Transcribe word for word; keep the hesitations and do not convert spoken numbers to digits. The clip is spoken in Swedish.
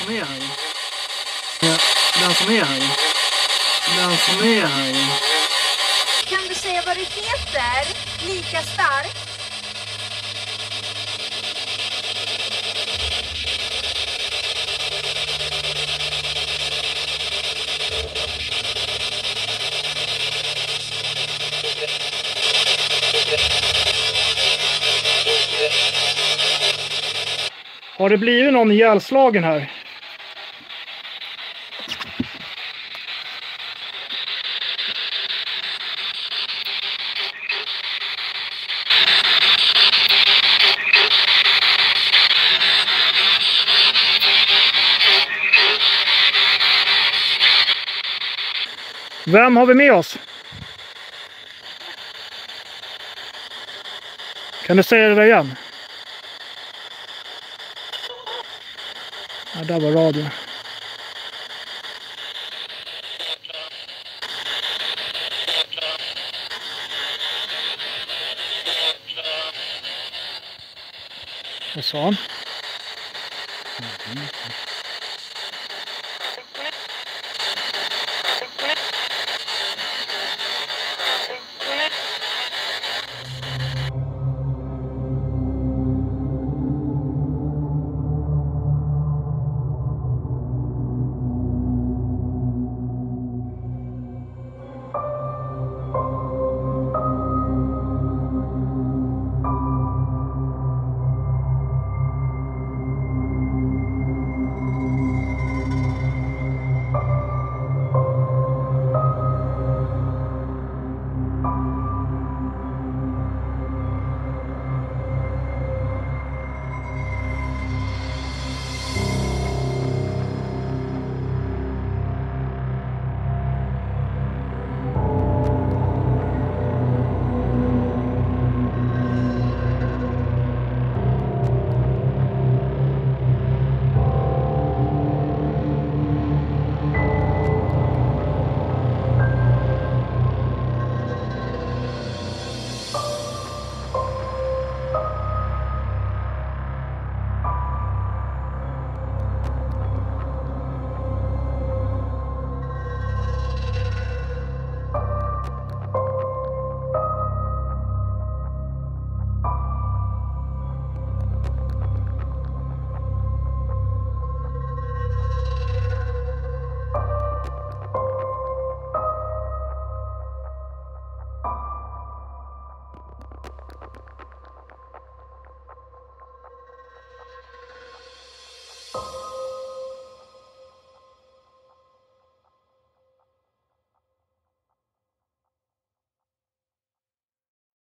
som är här. Den som är här. Den som är här. Kan du säga vad du heter? Lika stark. Har det blivit någon ihjälslagen här? Vem har vi med oss? Kan du säga det där igen? Ja, där var radio. Vad sa han? Mm.